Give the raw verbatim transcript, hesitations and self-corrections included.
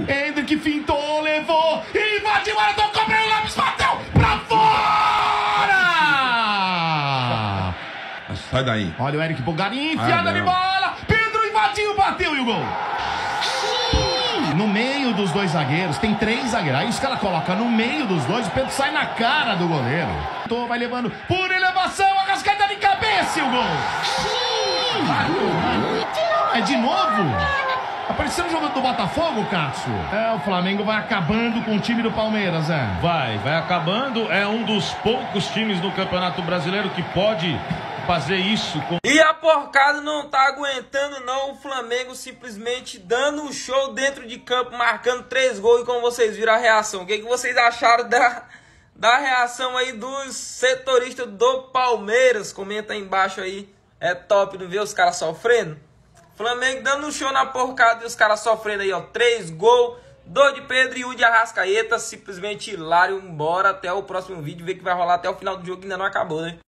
Hendrick fintou, levou, invadiu, agora tocou, Breno Lopes bateu pra fora! Sai daí. Olha o Eric Bulgarinho, enfiada Ah, de bola, Pedro invadiu, bateu e o gol. No meio dos dois zagueiros, tem três zagueiros. Aí os caras colocam no meio dos dois, o Pedro sai na cara do goleiro. Tô, vai levando por elevação, a cascata de cabeça e o gol. É de novo? Apareceu no jogo do Botafogo, Cássio? É, o Flamengo vai acabando com o time do Palmeiras, é. Vai, vai acabando. É um dos poucos times no Campeonato Brasileiro que pode fazer isso. Com... E a porcada não tá aguentando não, o Flamengo simplesmente dando um show dentro de campo, marcando três gols, e como vocês viram a reação. O que, que vocês acharam da, da reação aí dos setoristas do Palmeiras? Comenta aí embaixo aí, é top não ver os caras sofrendo? Flamengo dando um show na porcada e os caras sofrendo aí, ó, três gols, dois de Pedro e um de Arrascaeta, simplesmente hilário. Bora até o próximo vídeo, ver que vai rolar até o final do jogo, que ainda não acabou, né?